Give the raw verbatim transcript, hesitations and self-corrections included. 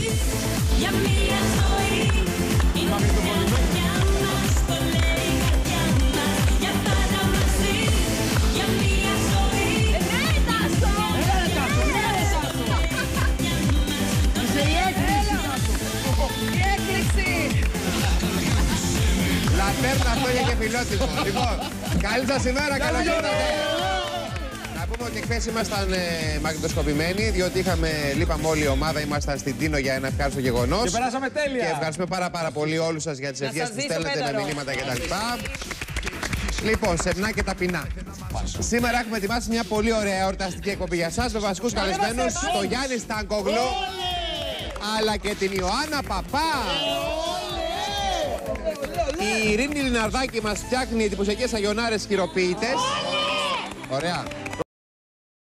για μία ζωή. Είναι μια καρδιά μας, το λέει η καρδιά μας, για πάντα μαζί, για μία ζωή. Ναι, Τάσο! Έλα, Τάσο, ναι, Τάσο! Είσαι η έκρηξη, Τάσο! Η έκρηξη! Λατέρνα, χρόνια και φιλότιμο. Λοιπόν, καλή σας ημέρα, καλώς ήρθατε. Να πούμε ότι χθες ήμασταν ε, μαγνητοσκοπημένοι, διότι είχαμε, λείπαμε όλη η ομάδα, ήμασταν στην Τίνο για ένα ευχάριστο γεγονός. Και περάσαμε τέλεια. Και ευχαριστούμε πάρα πάρα πολύ όλους σας για τις Να ευχές σας που ζήσω στέλνετε με πέταρο. μηνύματα κτλ. Λοιπόν, σεμνά και ταπεινά. Σήμερα έχουμε ετοιμάσει μια πολύ ωραία εορταστική εκπομπή για σας με βασικούς καλεσμένους, τον Γιάννη Στανκογλου, αλλά και την Ιωάννα Παπά. Η Ειρήνη Λιναρδάκη μας φτιάχνει εντυπωσιακές αγιονάρες χειροποίητες. Ωραία.